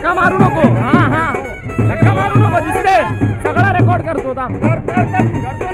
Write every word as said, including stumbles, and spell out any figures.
धक्का मारू नको. हा हा धक्का मारू नको. दिसते सगळा रेकॉर्ड करतो.